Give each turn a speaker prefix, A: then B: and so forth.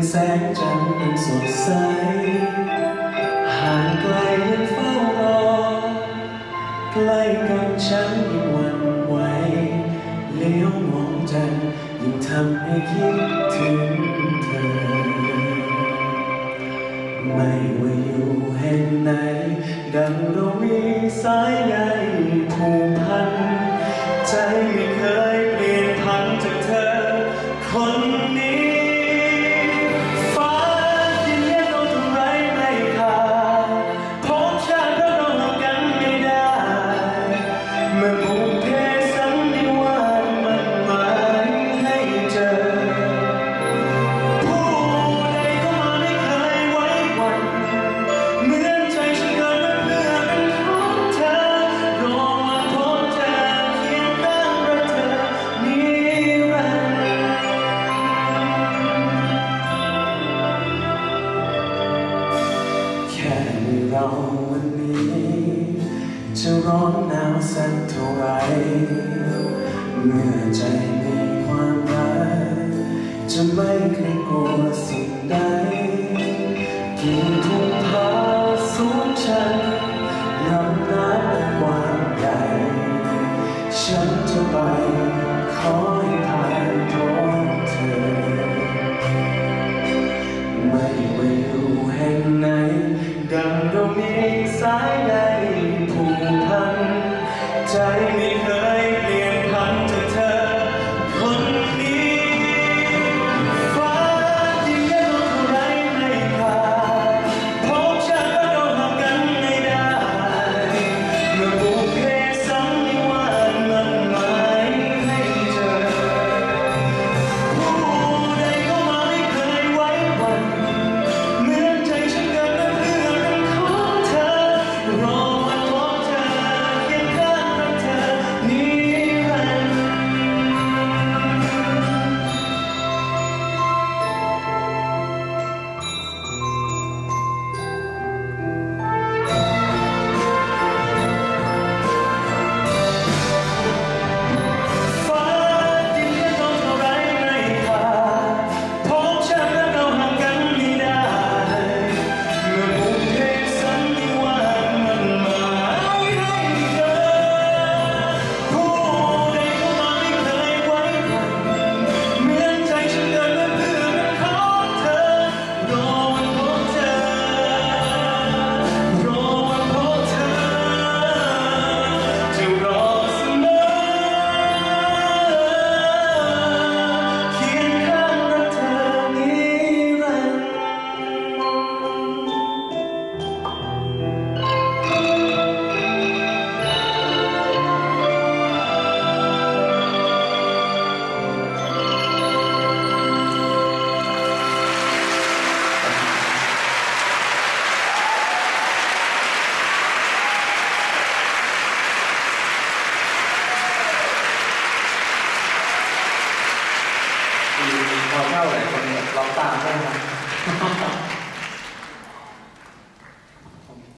A: แสงจันทร์อันสดใสห่างไกลยังเฝ้ารอใกล้กันฉันยิ่งหวั่นไหวเลี้ยวมองจันทร์ยิ่งทำให้คิดถึงเธอไม่ว่าอยู่แห่งไหนดังเรามีสายใยผูกพันใจไม่เคยเปลี่ยนพันจากเธอคนนี้ฟ้าดินเลี้ยงเราทำไรไม่ขาดพบชาติเราห่างกันไม่ได้เมื่อบุพเพสันนิวาสมันหมายให้เจอผู้ใดเข้ามาไม่เคยไว้วันเหมือนใจฉันเกิดมาเพื่อเป็นของเธอรอมาพบเธอเคียงข้างรักเธอนิรันดร์แค่มีเราวันนี้จะร้อนหนาวสักเท่าไรเมื่อใจมีความรักจะไม่เคยกลัวสิ่งใดกิ่งทุ่งผาสูงชันลำน้ำกว้างใหญ่ฉันจะไปขอให้ผ่านพบเธอไม่ว่าอยู่แห่งไหนดังเรามีสายใยผูกพันใจ